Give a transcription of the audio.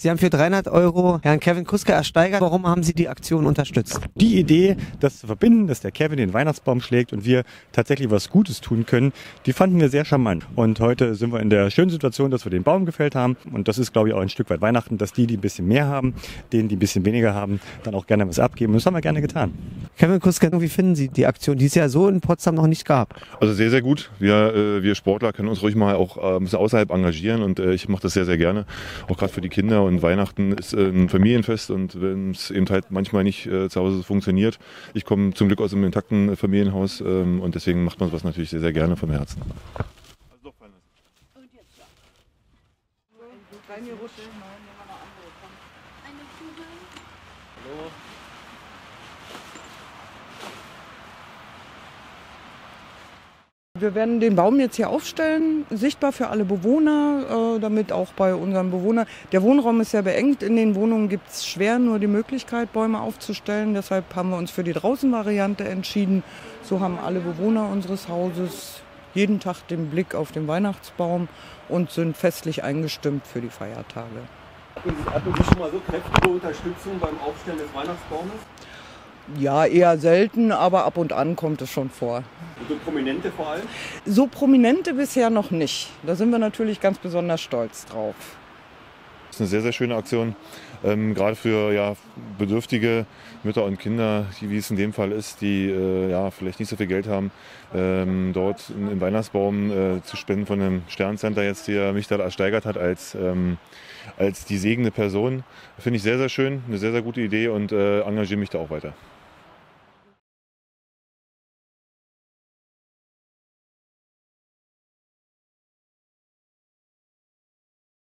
Sie haben für 300 € Herrn Kevin Kuska ersteigert. Warum haben Sie die Aktion unterstützt? Die Idee, das zu verbinden, dass der Kevin den Weihnachtsbaum schlägt und wir tatsächlich was Gutes tun können, die fanden wir sehr charmant. Und heute sind wir in der schönen Situation, dass wir den Baum gefällt haben. Und das ist, glaube ich, auch ein Stück weit Weihnachten, dass die ein bisschen mehr haben, denen, die ein bisschen weniger haben, dann auch gerne was abgeben. Und das haben wir gerne getan. Kevin Kuska, wie finden Sie die Aktion, die es ja so in Potsdam noch nicht gab? Also sehr, sehr gut. Wir Sportler können uns ruhig mal auch ein bisschen außerhalb engagieren und ich mache das sehr, sehr gerne. Auch gerade für die Kinder, und Weihnachten ist ein Familienfest, und wenn es eben halt manchmal nicht zu Hause funktioniert. Ich komme zum Glück aus einem intakten Familienhaus und deswegen macht man sowas natürlich sehr, sehr gerne von Herzen. Wir werden den Baum jetzt hier aufstellen, sichtbar für alle Bewohner, damit auch bei unseren Bewohnern. Der Wohnraum ist sehr beengt, in den Wohnungen gibt es schwer nur die Möglichkeit, Bäume aufzustellen. Deshalb haben wir uns für die Draußenvariante entschieden. So haben alle Bewohner unseres Hauses jeden Tag den Blick auf den Weihnachtsbaum und sind festlich eingestimmt für die Feiertage. Hatten Sie schon mal so kräftige Unterstützung beim Aufstellen des Weihnachtsbaumes? Ja, eher selten, aber ab und an kommt es schon vor. Und so Prominente vor allem? So Prominente bisher noch nicht. Da sind wir natürlich ganz besonders stolz drauf. Das ist eine sehr, sehr schöne Aktion, gerade für bedürftige Mütter und Kinder, wie es in dem Fall ist, die vielleicht nicht so viel Geld haben, dort einen Weihnachtsbaum zu spenden von einem Sterncenter, jetzt der mich da ersteigert hat als die segnende Person. Finde ich sehr, sehr schön, eine sehr, sehr gute Idee und engagiere mich da auch weiter.